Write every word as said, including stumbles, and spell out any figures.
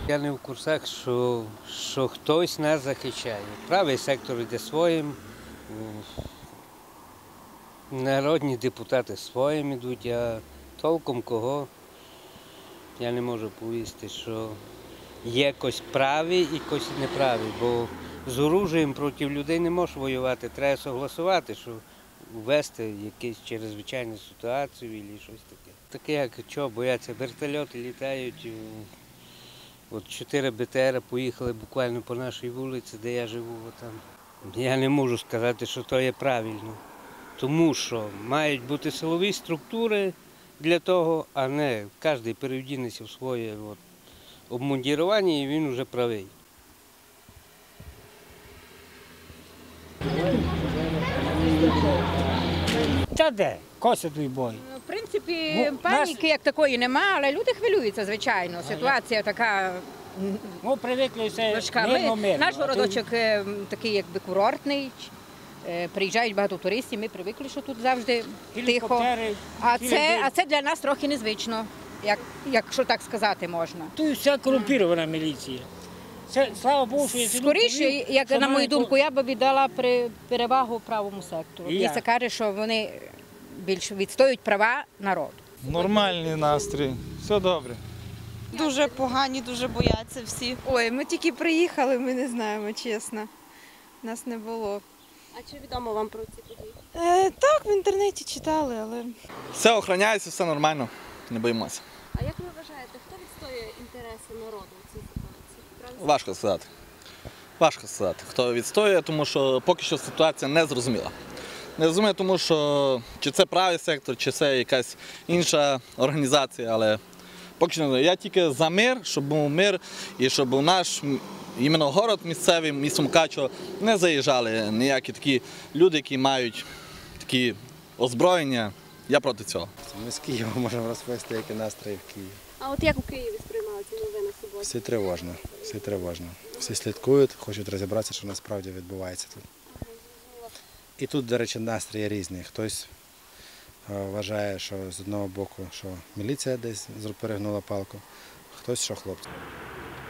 Я не в курсах, що, що хтось нас захищає. Правий сектор йде своїм, народні депутати своїм йдуть, а толком кого я не можу повісти, що є якось праві і якось неправі, бо з оружієм проти людей не можеш воювати, треба согласувати, що ввести якусь чрезвичайну ситуацію або щось таке. Таке, як що, бояться, вертольоти літають. От чотири Б Т Р поїхали буквально по нашій вулиці, де я живу. Там. Я не можу сказати, що то є правильно. Тому що мають бути силові структури для того, а не кожен перевдінеться в своє от, обмундірування і він вже правий. Та де? Косядуй бой. В принципі, Ну, паніки нас- як такої немає, але люди хвилюються, звичайно. Ситуація така Ми привикли все важка. мирно, Ми, мирно. наш а тут городочок е, такий якби курортний. Е, Приїжджають багато туристів, ми привикли, що тут завжди тихо. гелікоптери, А цілий це, день. а це для нас трохи незвично, як, якщо так сказати можна. Тут вся корумпірована міліція. Це, слава Богу, що я сюди Скоріше, повів, як що на мою мене думку, я би віддала при- перевагу правому сектору. І Мені я. це каже, що вони більш відстоюють права народу. Нормальний настрій, все добре. Дуже погані, дуже бояться всі. Ой, ми тільки приїхали, ми не знаємо, чесно. Нас не було. А чи відомо вам про ці події? Е, так, в інтернеті читали, але Все охороняється, все нормально, не боїмося. А як ви вважаєте, хто відстоює інтереси народу у цій ситуації? Правильно? Важко сказати. Важко сказати, хто відстоює, тому що поки що ситуація не зрозуміла. Не зрозуміла, тому що чи це правий сектор, чи це якась інша організація, але поки що не знаю. Я тільки за мир, щоб був мир і щоб у наш м, іменно город місцевий, місто Мукачево, не заїжджали ніякі такі люди, які мають такі озброєння. Я проти цього. Ми з Києва можемо розповісти, які настрої в Києві. А от як у Києві сприймали ці новини в суботу? Всі тривожно, всі тривожно. Всі слідкують, хочуть розібратися, що насправді відбувається тут. І тут, до речі, настрої різні. Хтось е, вважає, що з одного боку, що міліція десь перегнула палку, хтось, що хлопці.